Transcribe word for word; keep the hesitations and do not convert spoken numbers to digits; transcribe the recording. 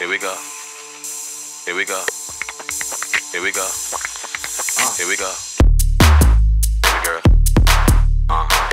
Here we go. Here we go. Here we go. Uh, here we go. Baby girl. Uh-huh.